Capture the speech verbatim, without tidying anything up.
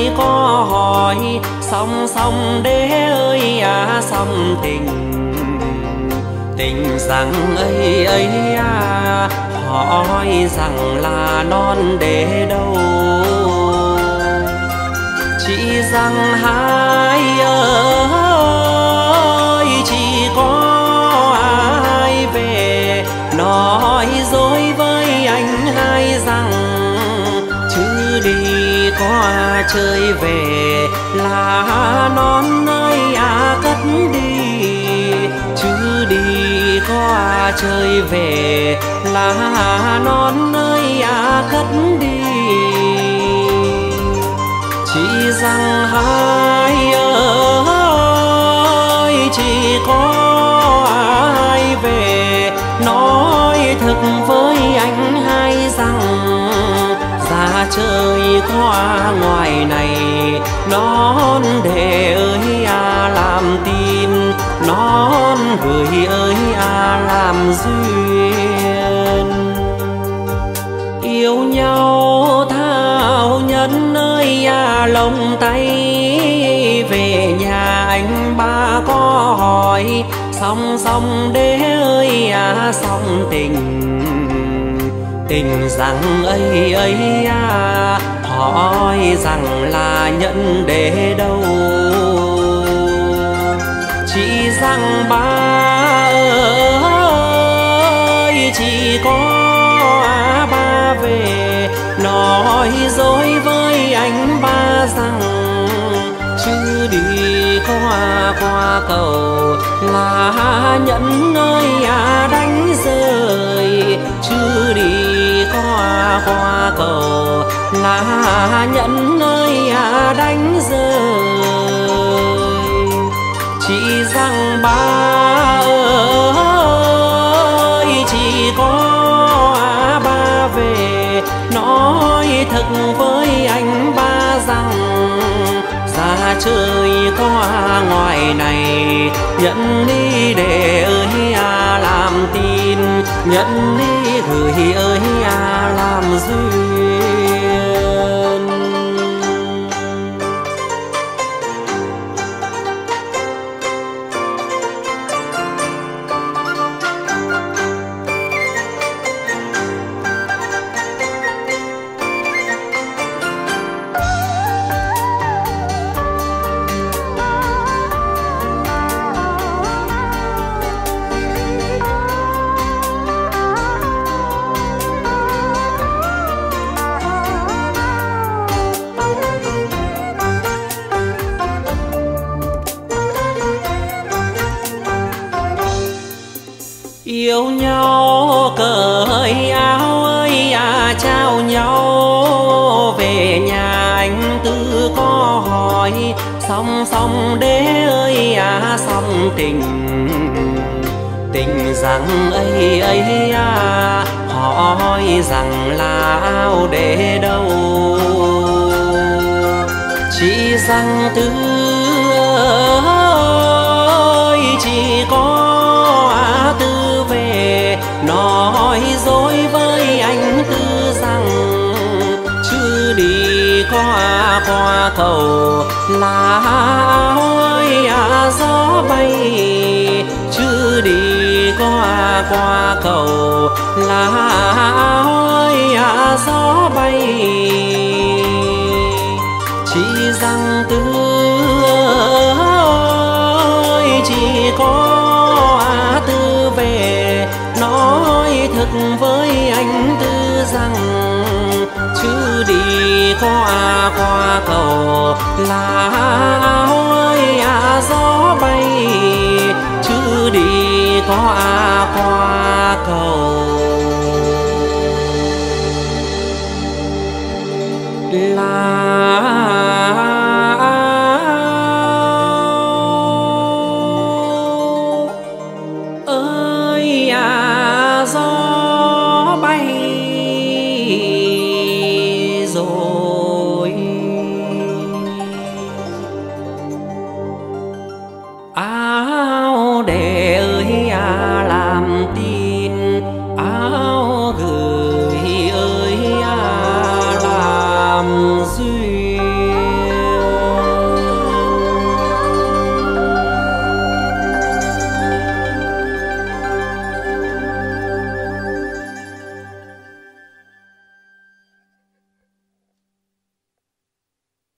có hỏi song song đế ơi à song tình tình rằng ấy ấy à hỏi rằng là non để đâu chỉ rằng hai ơi chỉ có ai về nói dối với anh hai rằng chứ đi có chơi về là non ơi à cất đi chứ đi có chơi về là non ơi à cất đi chỉ rằng hai ơi chỉ có ai về nói thật với anh hai rằng ra chơi qua ngoài này non để ơi à làm tin non gửi ơi à làm duyên yêu nhau thao nhân ơi à lồng tay về nhà anh ba có hỏi song song đế ơi à song tình tình rằng ấy ấy à hỏi rằng là nhận để đâu chỉ rằng ba ơi chỉ có ba về nói dối với anh ba rằng chứ đi qua qua cầu là nhẫn ơi à đánh rơi chứ đi qua qua cầu là nhẫn ơi à đánh rơi chỉ rằng ba ơi chỉ có ba về nói thật với anh ba rằng ra chơi qua ngoài này nhận đi để ơi à làm tin nhận đi gửi ơi à làm duyên yêu nhau cởi áo ơi à trao nhau về nhà anh tư có hỏi song song đế ơi à song tình tình rằng ấy ấy à hỏi rằng là áo để đâu chỉ rằng tư ơi chỉ có tư về nói dối với anh tư rằng chứ đi qua qua cầu là áo ơi à gió bay chứ đi qua qua cầu là áo ơi à gió bay chỉ rằng tư ơi chỉ có tư về nói thật với anh tư rằng chứ đi qua qua cầu là áo ơi à gió bay chứ đi qua qua cầu là áo để ơi à làm tin áo gửi ơi à làm duyên